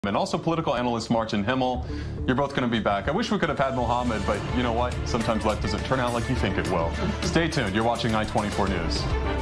And also political analyst Martin Himmel. You're both going to be back. I wish we could have had Mohammed, but you know what? Sometimes life doesn't turn out like you think it will. Stay tuned. You're watching I-24 News.